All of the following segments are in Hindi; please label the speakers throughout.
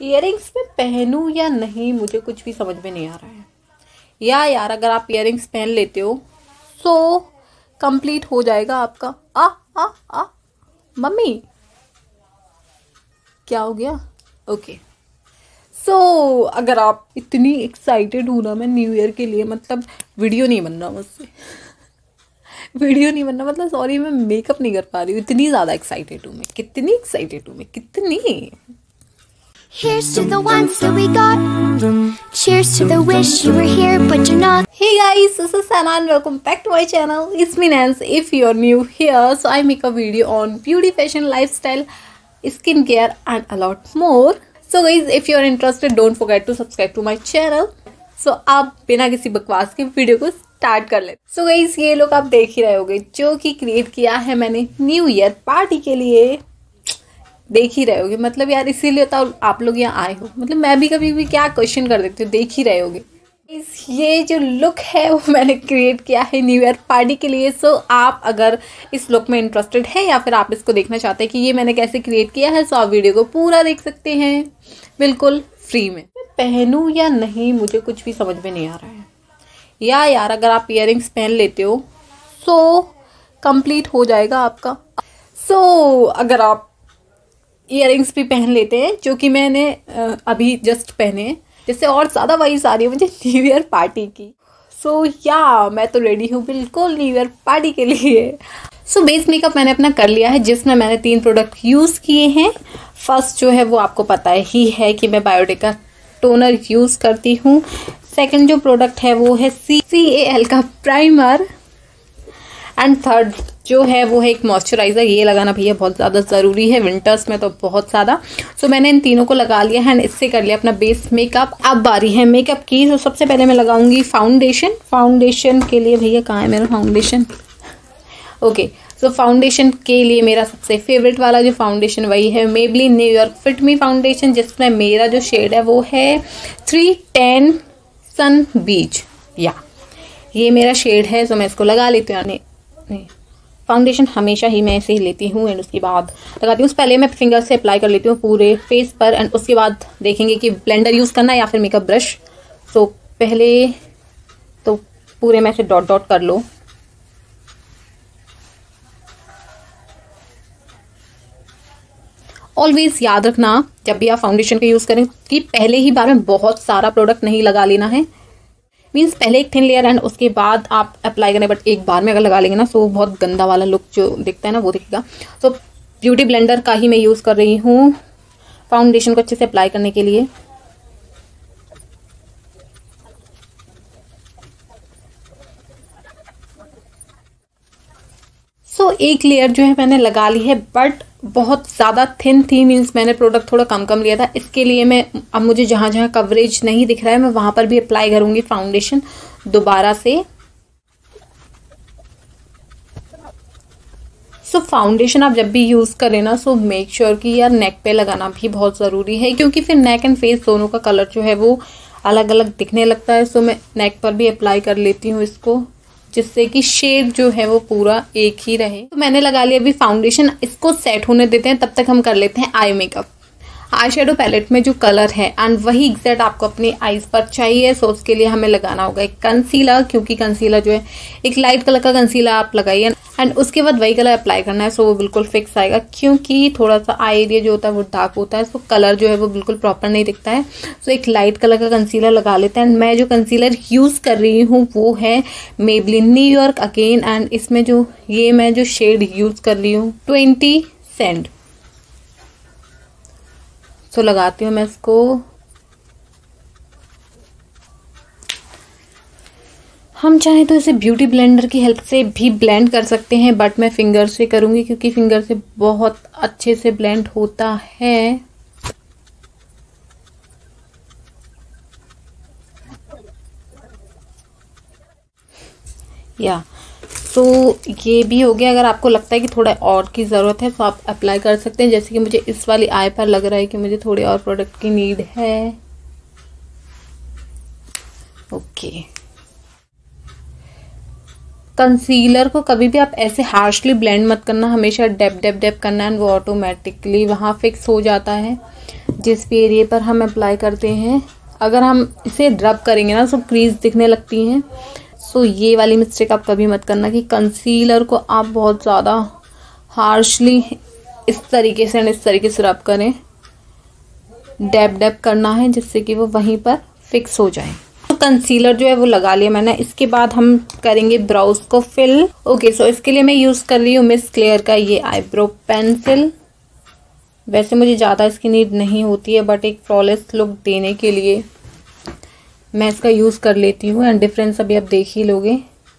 Speaker 1: इयररिंग्स में पहनूं या नहीं, मुझे कुछ भी समझ में नहीं आ रहा है। या यार अगर आप इयररिंग्स पहन लेते हो सो कंप्लीट हो जाएगा आपका। आ आ आ मम्मी क्या हो गया? ओके सो अगर आप इतनी एक्साइटेड हो ना मैं न्यू ईयर के लिए, मतलब वीडियो नहीं बन रहा मुझसे वीडियो नहीं बनना, मतलब सॉरी मैं मेकअप नहीं कर पा रही हूँ, इतनी ज़्यादा एक्साइटेड हूँ मैं। कितनी एक्साइटेड हूँ मैं, कितनी।
Speaker 2: Here's to the ones that we got. Cheers to the wish you were here but you're not.
Speaker 1: Hey guys, this is Sana and welcome back to my channel. It's me Nance. If you're new here, so I make a video on beauty, fashion, lifestyle, skincare and a lot more. So guys, if you're interested, don't forget to subscribe to my channel. So आप बिना किसी बकवास के वीडियो को स्टार्ट कर ले। So guys, ये लोग आप देख ही रहे होगे जो कि क्रिएट किया है मैंने न्यू ईयर पार्टी के लिए। देख ही रहे होगे, मतलब यार इसीलिए तो आप लोग यहाँ आए हो, मतलब मैं भी कभी भी क्या क्वेश्चन कर देती हूँ, देख ही रहे होगे। ये जो लुक है वो मैंने क्रिएट किया है न्यू ईयर पार्टी के लिए। सो आप अगर इस लुक में इंटरेस्टेड है या फिर आप इसको देखना चाहते हैं कि ये मैंने कैसे क्रिएट किया है, सो आप वीडियो को पूरा देख सकते हैं बिल्कुल फ्री में। पहनूं या नहीं, मुझे कुछ भी समझ में नहीं आ रहा है। या यार अगर आप इयररिंग्स पहन लेते हो सो कंप्लीट हो जाएगा आपका। सो अगर आप इयररिंग्स भी पहन लेते हैं, जो कि मैंने अभी जस्ट पहने, जिससे और ज़्यादा वाइब्स आ रही है मुझे न्यू ईयर पार्टी की। सो या मैं तो रेडी हूँ बिल्कुल न्यू ईयर पार्टी के लिए। सो बेस मेकअप मैंने अपना कर लिया है, जिसमें मैंने 3 प्रोडक्ट यूज़ किए हैं। फर्स्ट जो है वो आपको पता ही है कि मैं बायोटिका टोनर यूज़ करती हूँ। सेकंड जो प्रोडक्ट है वो है CAL का प्राइमर। एंड थर्ड जो है वो है एक मॉइस्चराइज़र। ये लगाना भैया बहुत ज़्यादा ज़रूरी है विंटर्स में तो बहुत ज़्यादा। सो मैंने इन तीनों को लगा लिया है एंड इससे कर लिया अपना बेस मेकअप। अब बारी है मेकअप की। तो सबसे पहले मैं लगाऊंगी फाउंडेशन। फाउंडेशन के लिए भैया कहाँ है मेरा फाउंडेशन? ओके सो फाउंडेशन के लिए मेरा सबसे फेवरेट वाला जो फाउंडेशन वही है Maybelline New York fit me foundation, जिसमें मेरा जो शेड है वो है 310 सन बीच। या ये मेरा शेड है। सो मैं इसको लगा लेती हूँ। फाउंडेशन हमेशा ही मैं ऐसे ही लेती हूँ एंड उसके बाद लगाती हूँ। पहले मैं फिंगर से अप्लाई कर लेती हूँ पूरे फेस पर एंड उसके बाद देखेंगे कि ब्लेंडर यूज़ करना है या फिर मेकअप ब्रश। सो पहले तो पूरे में से डॉट डॉट कर लो। ऑलवेज याद रखना जब भी आप फाउंडेशन का यूज़ करें कि पहले ही बार में बहुत सारा प्रोडक्ट नहीं लगा लेना है। मीन्स पहले एक थिन लेयर एंड उसके बाद आप अप्लाई करें, बट एक बार में अगर लगा लेंगे ना तो बहुत गंदा वाला लुक जो दिखता है ना वो दिखेगा। तो ब्यूटी ब्लेंडर का ही मैं यूज़ कर रही हूँ फाउंडेशन को अच्छे से अप्लाई करने के लिए। सो एक लेयर जो है मैंने लगा ली है, बट बहुत ज़्यादा थिन थी। मीन्स मैंने प्रोडक्ट थोड़ा कम लिया था। इसके लिए मैं अब मुझे जहाँ जहाँ कवरेज नहीं दिख रहा है मैं वहाँ पर भी अप्लाई करूँगी फाउंडेशन दोबारा से। सो फाउंडेशन आप जब भी यूज़ करें ना सो मेक श्योर कि यार नेक पे लगाना भी बहुत ज़रूरी है, क्योंकि फिर नेक एंड फेस दोनों का कलर जो है वो अलग अलग दिखने लगता है। सो मैं नेक पर भी अप्लाई कर लेती हूँ इसको, जिससे कि शेड जो है वो पूरा एक ही रहे। तो मैंने लगा लिया अभी फाउंडेशन। इसको सेट होने देते हैं, तब तक हम कर लेते हैं eye makeup. Eye shadow palette में जो कलर है एंड वही एग्जैक्ट आपको अपनी आईज पर चाहिए। सो उसके लिए हमें लगाना होगा एक कंसीलर, क्योंकि कंसीलर जो है एक लाइट कलर का कंसीलर आप लगाइए एंड उसके बाद वही कलर अप्लाई करना है। सो वो बिल्कुल फिक्स आएगा, क्योंकि थोड़ा सा आई एरिया जो होता है वो डार्क होता है, सो कलर जो है वो बिल्कुल प्रॉपर नहीं दिखता है। सो एक लाइट कलर का कंसीलर लगा लेते हैं। एंड मैं जो कंसीलर यूज़ कर रही हूँ वो है Maybelline New York again. And इसमें जो ये मैं जो शेड यूज़ कर रही हूँ 20 सेंट। सो लगाती हूँ मैं इसको। हम चाहें तो इसे ब्यूटी ब्लेंडर की हेल्प से भी ब्लेंड कर सकते हैं, बट मैं फिंगर से करूँगी क्योंकि फिंगर से बहुत अच्छे से ब्लेंड होता है। या तो ये भी हो गया। अगर आपको लगता है कि थोड़ा और की ज़रूरत है तो आप अप्लाई कर सकते हैं, जैसे कि मुझे इस वाली आई पर लग रहा है कि मुझे थोड़ी और प्रोडक्ट की नीड है। ओके कंसीलर को कभी भी आप ऐसे हार्शली ब्लेंड मत करना, हमेशा डैप डैप डैप करना है, वो ऑटोमेटिकली वहाँ फिक्स हो जाता है। जिस भी एरिया पर हम अप्लाई करते हैं, अगर हम इसे रब करेंगे ना तो क्रीज दिखने लगती हैं। सो ये वाली मिस्टेक आप कभी मत करना कि कंसीलर को आप बहुत ज़्यादा हार्शली इस तरीके से रब करें। डैब डैब करना है जिससे कि वो वहीं पर फिक्स हो जाए। तो कंसीलर जो है वो लगा लिया मैंने। इसके बाद हम करेंगे ब्राउज को फिल। ओके, सो इसके लिए मैं यूज़ कर रही हूँ मिस क्लेयर का ये आईब्रो पेंसिल। वैसे मुझे ज़्यादा इसकी नीड नहीं होती है, बट एक फ्लॉलेस लुक देने के लिए मैं इसका यूज़ कर लेती हूँ। एंड डिफरेंस अभी आप देख ही लोगे।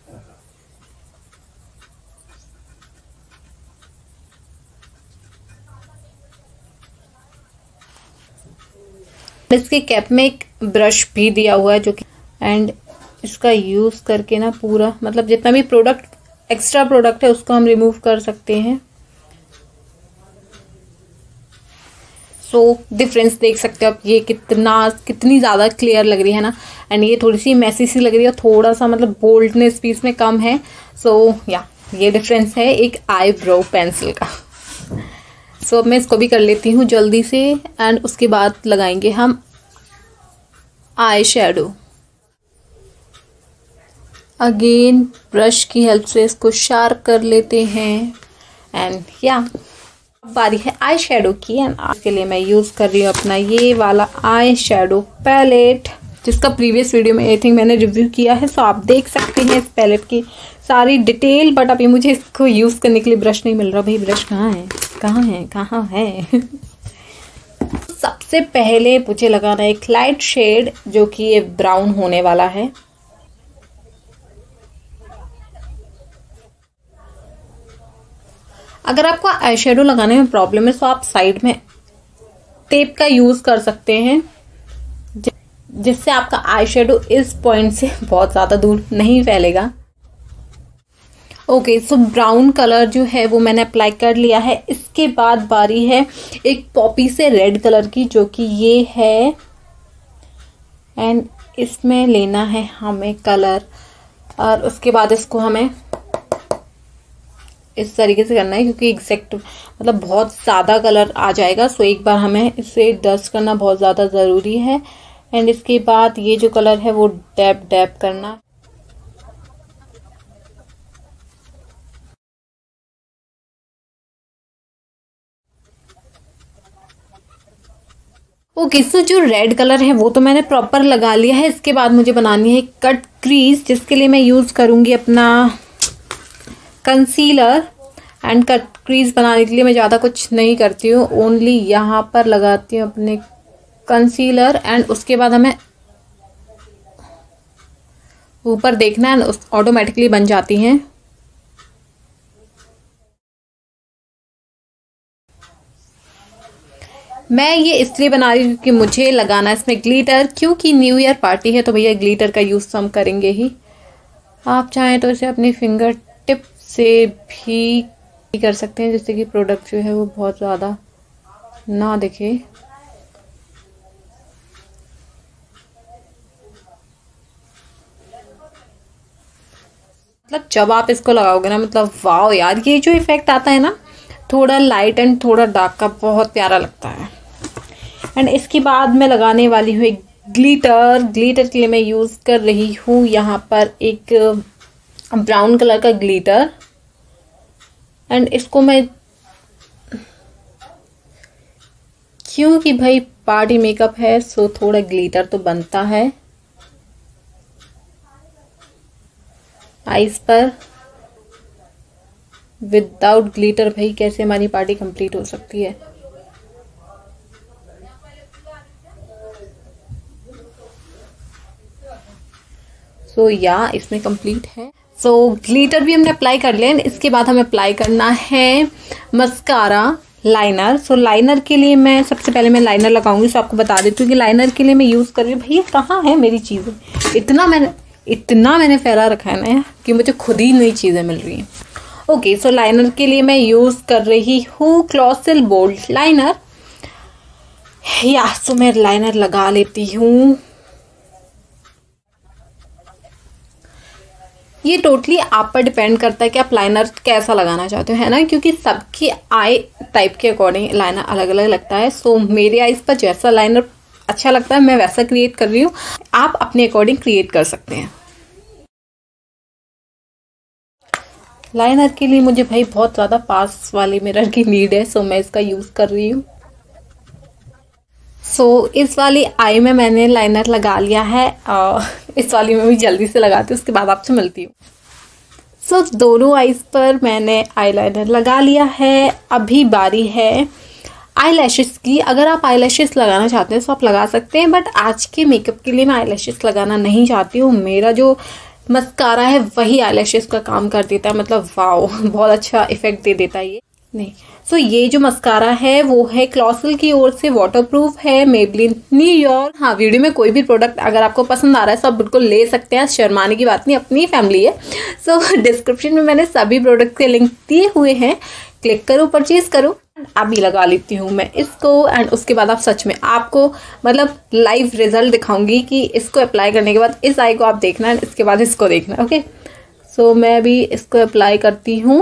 Speaker 1: इसके कैप में एक ब्रश भी दिया हुआ है जो कि, एंड इसका यूज करके ना पूरा मतलब जितना भी एक्स्ट्रा प्रोडक्ट है उसको हम रिमूव कर सकते हैं। सो डिफरेंस देख सकते हो आप, ये कितनी ज़्यादा क्लियर लग रही है ना। एंड ये थोड़ी सी मैसी सी लग रही है, थोड़ा सा मतलब बोल्डनेस भी इसमें कम है। सो या ये डिफरेंस है एक आईब्रो पेंसिल का। सो अब मैं इसको भी कर लेती हूँ जल्दी से। एंड उसके बाद लगाएंगे हम आई शेडो। अगेन ब्रश की हेल्प से इसको शार्प कर लेते हैं। एंड या बारी है आई शेडो की। एंड इसके लिए मैं यूज कर रही हूँ अपना ये वाला आई शेडो पैलेट, जिसका प्रीवियस वीडियो में आई थिंक मैंने रिव्यू किया है। सो आप देख सकते हैं इस पैलेट की सारी डिटेल। बट अभी मुझे इसको यूज करने के लिए ब्रश नहीं मिल रहा। भाई ब्रश कहाँ है सबसे पहले मुझे लगाना है एक लाइट शेड जो कि ये ब्राउन होने वाला है। अगर आपको आई शेडो लगाने में प्रॉब्लम है तो आप साइड में टेप का यूज कर सकते हैं, जिससे आपका आई शेडो इस पॉइंट से बहुत ज्यादा दूर नहीं फैलेगा। ओके, सो ब्राउन कलर जो है वो मैंने अप्लाई कर लिया है। इसके बाद बारी है एक पॉपी से रेड कलर की, जो कि ये है। एंड इसमें लेना है हमें कलर, और उसके बाद इसको हमें इस तरीके से करना है क्योंकि एग्जैक्ट मतलब बहुत ज़्यादा कलर आ जाएगा। सो एक बार हमें इसे डस्ट करना बहुत ज़्यादा ज़रूरी है। एंड इसके बाद ये जो कलर है वो डैब डैब करना। ओके, सो जो रेड कलर है वो तो मैंने प्रॉपर लगा लिया है। इसके बाद मुझे बनानी है कट क्रीज, जिसके लिए मैं यूज करूंगी अपना कंसीलर। एंड कट क्रीज बनाने के लिए मैं ज़्यादा कुछ नहीं करती हूँ, ओनली यहाँ पर लगाती हूँ अपने कंसीलर। एंड उसके बाद हमें ऊपर देखना है, ऑटोमेटिकली बन जाती हैं। मैं ये इसलिए बना रही हूँ क्योंकि मुझे लगाना है इसमें ग्लिटर, क्योंकि न्यू ईयर पार्टी है तो भैया ग्लिटर का यूज हम करेंगे ही। आप चाहें तो इसे अपनी फिंगर टिप से भी कर सकते हैं, जिससे कि प्रोडक्ट जो है वो बहुत ज़्यादा ना दिखे। मतलब जब आप इसको लगाओगे ना, मतलब वाओ यार, ये जो इफेक्ट आता है ना थोड़ा लाइट एंड थोड़ा डार्क का, बहुत प्यारा लगता है। एंड इसके बाद मैं लगाने वाली हूँ एक ग्लिटर। ग्लिटर के लिए मैं यूज कर रही हूँ यहाँ पर एक ब्राउन कलर का ग्लिटर। एंड इसको मैं, क्योंकि भाई पार्टी मेकअप है सो थोड़ा ग्लिटर तो बनता है आईज पर। विदाउट ग्लिटर भाई कैसे हमारी पार्टी कंप्लीट हो सकती है। सो या इसमें कंप्लीट है। सो ग्लिटर भी हमने अप्लाई कर लिया। इसके बाद हमें अप्लाई करना है मस्कारा लाइनर। सो लाइनर के लिए मैं सबसे पहले मैं लाइनर लगाऊंगी। सो आपको बता देती हूँ कि लाइनर के लिए मैं यूज कर रही हूँ। भैया कहाँ है मेरी चीजें, इतना मैंने फैला रखा है ना कि मुझे खुद ही नई चीजें मिल रही हैं। ओके, सो लाइनर के लिए मैं यूज कर रही हूँ क्लॉसिल बोल्ड लाइनर। या सो मैं लाइनर लगा लेती हूँ। ये टोटली आप पर डिपेंड करता है कि आप लाइनर कैसा लगाना चाहते हो, है ना, क्योंकि सबकी आई टाइप के अकॉर्डिंग लाइनर अलग अलग लगता है। सो मेरे आईज पर जैसा लाइनर अच्छा लगता है मैं वैसा क्रिएट कर रही हूँ, आप अपने अकॉर्डिंग क्रिएट कर सकते हैं। लाइनर के लिए मुझे भाई बहुत ज़्यादा पास वाले मिरर की नीड है, सो मैं इसका यूज़ कर रही हूँ। सो इस वाली आई में मैंने लाइनर लगा लिया है, इस वाली में भी जल्दी से लगाती हूँ, उसके बाद आपसे मिलती हूँ। सो दोनों आईज पर मैंने आई लाइनर लगा लिया है। अभी बारी है आई लैशेस की। अगर आप आई लैशेस लगाना चाहते हैं तो आप लगा सकते हैं, बट आज के मेकअप के लिए मैं आई लैशेस लगाना नहीं चाहती हूँ। मेरा जो मस्कारा है वही आई लैशेस का काम कर देता है, मतलब वाओ बहुत अच्छा इफेक्ट दे देता है ये। नहीं, सो ये जो मस्कारा है वो है क्लॉसल की ओर से, वाटरप्रूफ है, मेबलिन न्यूयॉर्क। हाँ, वीडियो में कोई भी प्रोडक्ट अगर आपको पसंद आ रहा है तो आप बिल्कुल ले सकते हैं, शर्माने की बात नहीं, अपनी फैमिली है। सो डिस्क्रिप्शन में मैंने सभी प्रोडक्ट के लिंक दिए हुए हैं, क्लिक करो, परचेज करो। अभी लगा लेती हूँ मैं इसको, एंड उसके बाद आप सच में आपको मतलब लाइव रिजल्ट दिखाऊंगी कि इसको अप्लाई करने के बाद इस आई को आप देखना है, इसके बाद इसको देखना। ओके, सो मैं अभी इसको अप्लाई करती हूँ।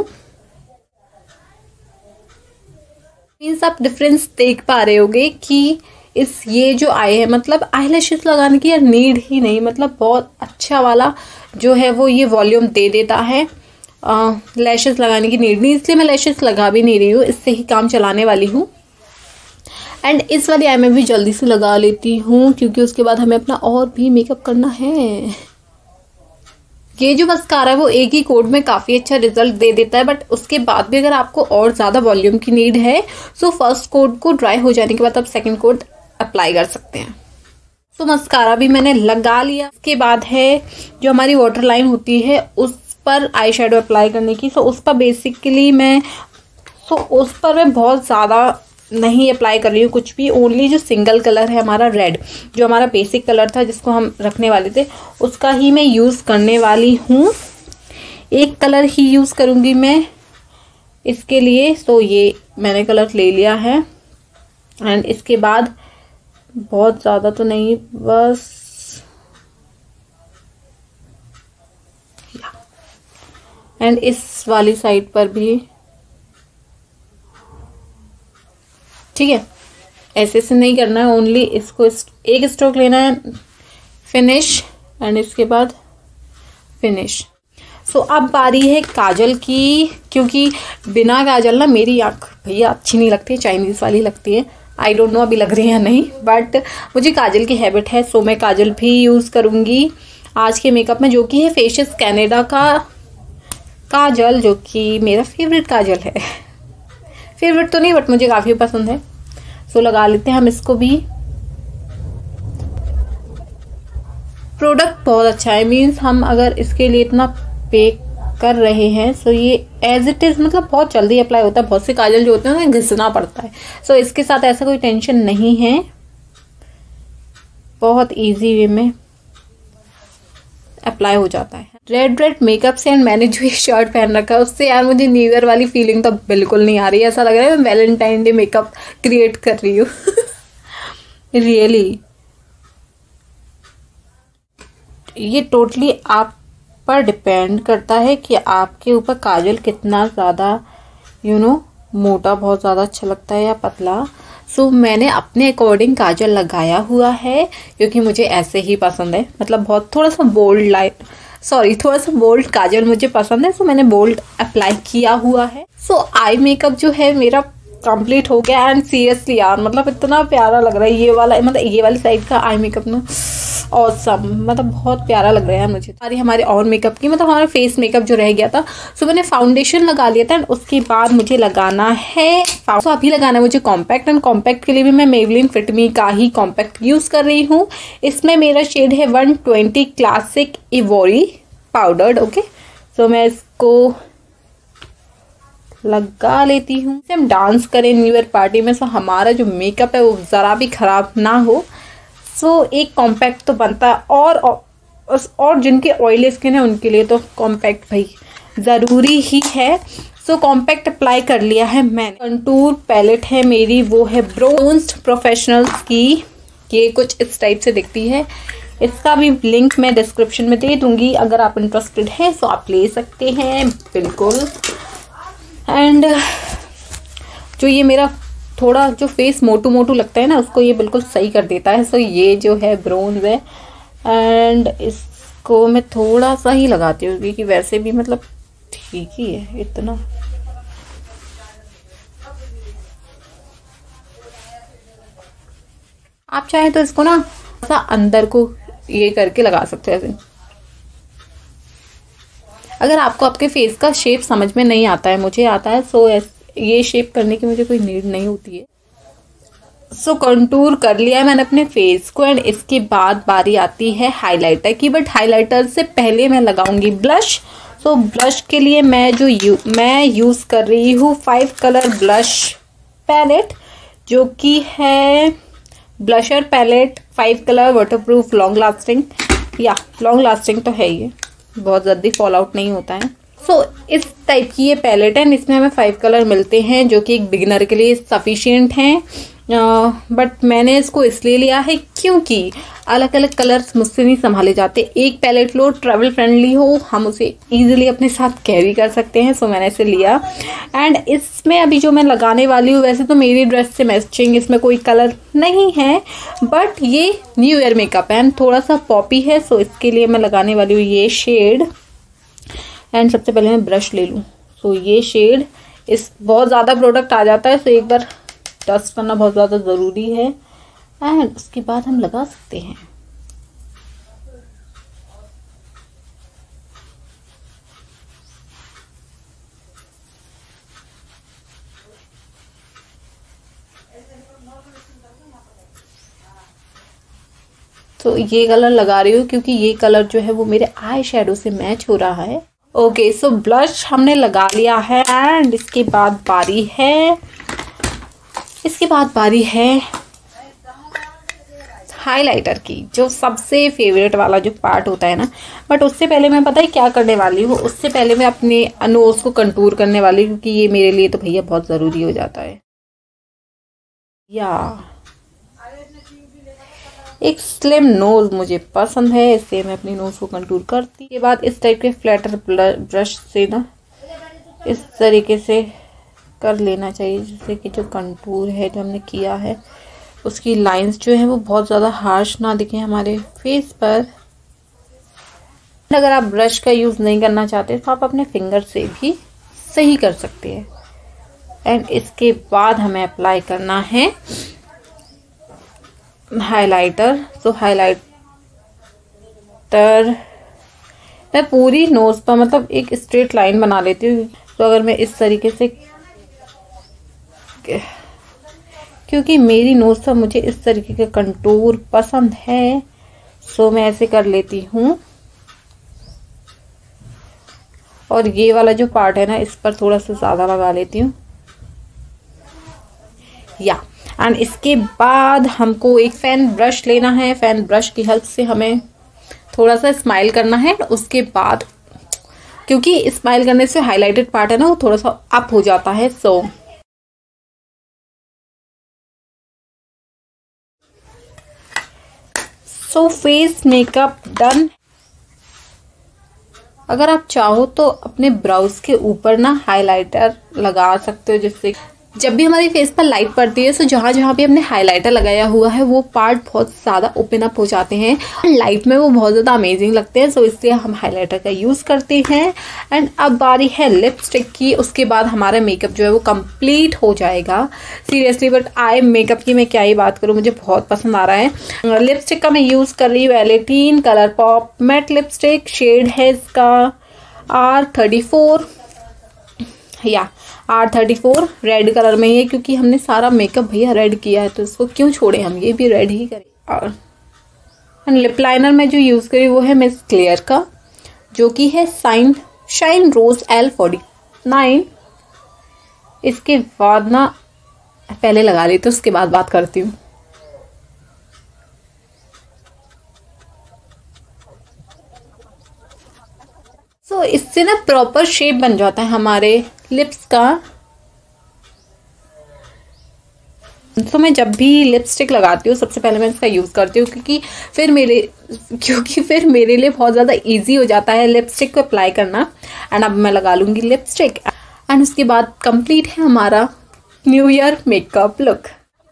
Speaker 1: मीन्स आप डिफरेंस देख पा रहे होगे कि इस ये जो आई है, मतलब आई लैशेस लगाने की यार नीड ही नहीं, मतलब बहुत अच्छा वाला जो है वो ये वॉल्यूम दे देता है। लैशेस लगाने की नीड नहीं, इसलिए मैं लैशेस लगा भी नहीं रही हूँ, इससे ही काम चलाने वाली हूँ। एंड इस वाली आई में भी जल्दी से लगा लेती हूँ क्योंकि उसके बाद हमें अपना और भी मेकअप करना है। ये जो मस्कारा है वो एक ही कोड में काफ़ी अच्छा रिजल्ट दे देता है, बट उसके बाद भी अगर आपको और ज़्यादा वॉल्यूम की नीड है तो फर्स्ट कोड को ड्राई हो जाने के बाद आप सेकंड कोड अप्लाई कर सकते हैं। तो मस्कारा भी मैंने लगा लिया। उसके बाद है जो हमारी वाटर लाइन होती है उस पर आई शेडो अप्लाई करने की। सो उस पर बेसिकली मैं उस पर मैं बहुत ज़्यादा नहीं अप्लाई कर रही हूँ कुछ भी, ओनली जो सिंगल कलर है हमारा रेड, जो हमारा बेसिक कलर था जिसको हम रखने वाले थे, उसका ही मैं यूज़ करने वाली हूँ। एक कलर ही यूज़ करूँगी मैं इसके लिए। सो ये मैंने कलर ले लिया है, एंड इसके बाद बहुत ज़्यादा तो नहीं, बस एंड इस वाली साइड पर भी, ठीक है, ऐसे से नहीं करना है, ओनली इसको एक स्ट्रोक लेना है, फिनिश, एंड इसके बाद फिनिश। सो अब बारी है काजल की, क्योंकि बिना काजल ना मेरी आँख भैया अच्छी नहीं लगती, चाइनीज़ वाली लगती है। आई डोंट नो अभी लग रही है नहीं, बट मुझे काजल की हैबिट है, सो मैं काजल भी यूज़ करूँगी आज के मेकअप में, जो कि है फेशियस कैनेडा का काजल, जो कि मेरा फेवरेट काजल है। फेवरेट तो नहीं बट मुझे काफ़ी पसंद है। सो लगा लेते हैं हम इसको भी। प्रोडक्ट बहुत अच्छा है, मीन्स हम अगर इसके लिए इतना पे कर रहे हैं, सो ये एज इट इज़ मतलब बहुत जल्दी अप्लाई होता है। बहुत से काजल जो होते हैं उन्हें घिसना पड़ता है, सो इसके साथ ऐसा कोई टेंशन नहीं है, बहुत ईजी वे में अप्लाई हो जाता है। रेड मेकअप से एंड मैंने जो ये शर्ट पहन रखा है उससे यार मुझे न्यू ईयर वाली फीलिंग तो बिल्कुल नहीं आ रही है। ऐसा लग रहा है मैं वैलेंटाइन डे मेकअप क्रिएट कर रही हूँ रियली। ये टोटली आप पर डिपेंड करता है कि आपके ऊपर काजल कितना ज़्यादा मोटा बहुत ज़्यादा अच्छा लगता है या पतला। सो मैंने अपने अकॉर्डिंग काजल लगाया हुआ है क्योंकि मुझे ऐसे ही पसंद है, मतलब बहुत थोड़ा सा बोल्ड काजल मुझे पसंद है, सो मैंने बोल्ड अप्लाई किया हुआ है। सो आई मेकअप जो है मेरा कंप्लीट हो गया, एंड सीरियसली यार मतलब इतना प्यारा लग रहा है ये वाला, मतलब ये वाली साइड का आई मेकअप ना ऑसम, मतलब बहुत प्यारा लग रहा है मुझे। हमारे और मेकअप की मतलब हमारा फेस मेकअप जो रह गया था, सो मैंने फाउंडेशन लगा लिया था, एंड उसके बाद मुझे लगाना है सो अभी लगाना है मुझे कॉम्पैक्ट, एंड कॉम्पैक्ट के लिए भी मैं मेबलिन फिट मी का ही कॉम्पैक्ट यूज़ कर रही हूँ। इसमें मेरा शेड है 120 classic ivory powdered. Okay, so मैं इसको लगा लेती हूँ। हम डांस करें न्यू ईयर पार्टी में, सो हमारा जो मेकअप है वो ज़रा भी ख़राब ना हो, सो एक कॉम्पैक्ट तो बनता है। और जिनके ऑयली स्किन है उनके लिए तो कॉम्पैक्ट भाई ज़रूरी ही है। सो कॉम्पैक्ट अप्लाई कर लिया है मैंने। कंटूर पैलेट है मेरी, वो है ब्रोन्स्ड प्रोफेशनल्स की, ये कुछ इस टाइप से दिखती है, इसका भी लिंक मैं डिस्क्रिप्शन में दे दूंगी, अगर आप इंटरेस्टेड हैं तो आप ले सकते हैं बिल्कुल। एंड जो ये मेरा थोड़ा जो फेस मोटू मोटू लगता है ना, उसको ये बिल्कुल सही कर देता है। सो ये जो है ब्रोंज है, एंड इसको मैं थोड़ा सा ही लगाती हूँ क्योंकि वैसे भी मतलब ठीक ही है इतना। आप चाहें तो इसको ना ऐसा अंदर को ये करके लगा सकते हो ऐसे। अगर आपको आपके फेस का शेप समझ में नहीं आता है, मुझे आता है, सो ये शेप करने की मुझे कोई नीड नहीं होती है। सो कंटूर कर लिया है मैंने अपने फेस को, एंड इसके बाद बारी आती है हाइलाइटर की। बट हाइलाइटर से पहले मैं लगाऊंगी ब्लश। सो ब्लश के लिए मैं यूज कर रही हूँ 5 कलर ब्लश पैलेट, जो कि है blusher palette 5 colour waterproof long lasting. या लॉन्ग लास्टिंग तो है, ये बहुत जल्दी फॉल आउट नहीं होता है। सो इस टाइप की ये पैलेट है, इसमें हमें 5 कलर मिलते हैं जो कि एक बिगिनर के लिए सफिशिएंट हैं। बट मैंने इसको इसलिए लिया है क्योंकि अलग अलग कलर्स मुझसे नहीं संभाले जाते। एक पैलेट लो, ट्रैवल फ्रेंडली हो, हम उसे इजीली अपने साथ कैरी कर सकते हैं। सो मैंने इसे लिया। एंड इसमें अभी जो मैं लगाने वाली हूँ, वैसे तो मेरी ड्रेस से मैचिंग इसमें कोई कलर नहीं है, बट ये न्यू ईयर मेकअप है, थोड़ा सा पॉपी है। सो इसके लिए मैं लगाने वाली हूँ ये शेड। एंड सबसे पहले मैं ब्रश ले लूँ। सो ये शेड, इस बहुत ज़्यादा प्रोडक्ट आ जाता है, सो एक बार डस्ट करना बहुत ज़्यादा ज़रूरी है। एंड उसके बाद हम लगा सकते हैं। तो ये कलर लगा रही हूँ क्योंकि ये कलर जो है वो मेरे आई शेडो से मैच हो रहा है। ओके, सो ब्लश हमने लगा लिया है। एंड इसके बाद बारी है हाइलाइटर की, जो सबसे फेवरेट वाला जो पार्ट होता है ना। बट उससे पहले मैं पता है क्या करने वाली हूँ, उससे पहले मैं अपने नोज को कंटूर करने वाली हूँ, क्योंकि ये मेरे लिए तो भैया बहुत ज़रूरी हो जाता है। या एक स्लिम नोज मुझे पसंद है, इससे मैं अपनी नोज को कंटूर करती। के बाद इस टाइप के फ्लैटर ब्रश से ना इस तरीके से कर लेना चाहिए, जिससे कि जो कंटूर है जो हमने किया है उसकी लाइंस जो है वो बहुत ज़्यादा हार्श ना दिखे हमारे फेस पर। अगर आप ब्रश का यूज़ नहीं करना चाहते तो आप अपने फिंगर से भी सही कर सकते हैं। एंड इसके बाद हमें अप्लाई करना है हाइलाइटर। तो हाइलाइटर मैं पूरी नोज पर मतलब एक स्ट्रेट लाइन बना लेती हूँ। तो अगर मैं इस तरीके से, क्योंकि मेरी नोज पर मुझे इस तरीके का कंटूर पसंद है, सो मैं ऐसे कर लेती हूँ। और ये वाला जो पार्ट है ना, इस पर थोड़ा सा ज्यादा लगा लेती हूँ। या एंड इसके बाद हमको एक फैन ब्रश लेना है। फैन ब्रश की हेल्प से हमें थोड़ा सा स्माइल करना है। उसके बाद क्योंकि स्माइल करने से हाइलाइटेड पार्ट है ना वो थोड़ा सा अप हो जाता है। So face makeup done. अगर आप चाहो तो अपने ब्राउज के ऊपर ना हाइलाइटर लगा सकते हो, जिससे जब भी हमारी फेस पर लाइट पड़ती है तो जहाँ जहाँ भी हमने हाइलाइटर लगाया हुआ है वो पार्ट बहुत ज़्यादा ओपन अप हो जाते हैं, लाइट में वो बहुत ज़्यादा अमेजिंग लगते हैं। सो इसलिए हम हाइलाइटर का यूज़ करते हैं। एंड अब बारी है लिपस्टिक की। उसके बाद हमारा मेकअप जो है वो कंप्लीट हो जाएगा सीरियसली। बट आई मेकअप की मैं क्या ही बात करूँ, मुझे बहुत पसंद आ रहा है। लिपस्टिक का मैं यूज़ कर रही हूँ एलेटीन colour pop matte lipstick. Shade है इसका R34 या R34 रेड कलर में ही है, क्योंकि हमने सारा मेकअप भैया रेड किया है तो इसको क्यों छोड़े, हम ये भी रेड ही करें। और लिप लाइनर में जो यूज़ करी वो है मिस क्लियर का, जो कि है शाइन रोज L49। इसके बाद ना पहले लगा ली तो उसके बाद बात करती हूँ। तो इससे ना प्रॉपर शेप बन जाता है हमारे लिप्स का। तो मैं जब भी लिपस्टिक लगाती हूँ सबसे पहले मैं इसका यूज़ करती हूँ, क्योंकि फिर मेरे लिए बहुत ज़्यादा ईजी हो जाता है लिपस्टिक को अप्लाई करना। एंड अब मैं लगा लूँगी लिपस्टिक एंड उसके बाद कंप्लीट है हमारा न्यू ईयर मेकअप लुक।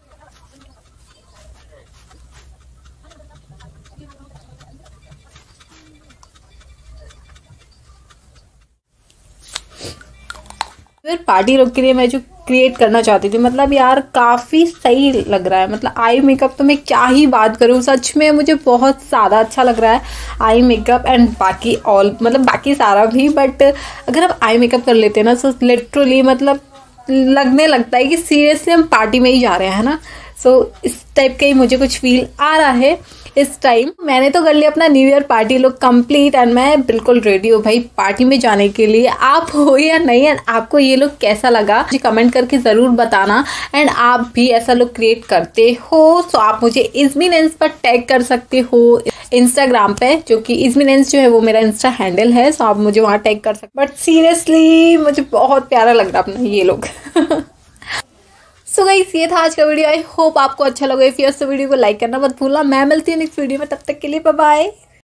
Speaker 1: फिर पार्टी लुक के लिए मैं जो क्रिएट करना चाहती थी, मतलब यार काफ़ी सही लग रहा है। मतलब आई मेकअप तो मैं क्या ही बात करूँ, सच में मुझे बहुत ज़्यादा अच्छा लग रहा है आई मेकअप एंड बाकी मतलब बाकी सारा भी। बट अगर आप आई मेकअप कर लेते हैं ना तो लिटरली मतलब लगने लगता है कि सीरियसली हम पार्टी में ही जा रहे हैं ना। सो इस टाइप का ही मुझे कुछ फील आ रहा है इस टाइम। मैंने तो कर लिया अपना new year party look complete and मैं बिल्कुल रेडी हूँ भाई पार्टी में जाने के लिए। आप हो या नहीं, एंड आपको ये लुक कैसा लगा मुझे कमेंट करके ज़रूर बताना। एंड आप भी ऐसा लुक क्रिएट करते हो तो आप मुझे इज़मीनेंस पर टैग कर सकते हो इंस्टाग्राम पे, जो कि इज़मीनेंस जो है वो मेरा इंस्टा हैंडल है। सो आप मुझे वहाँ टैग कर सकते। बट सीरियसली मुझे बहुत प्यारा लग रहा अपना ये लुक। सो गाइस ये था आज का वीडियो। आई होप आपको अच्छा लगा। इफ यस तो वीडियो को लाइक करना मत भूलना। मैं मिलती हूँ नेक्स्ट वीडियो में, तब तक के लिए बाय बाय।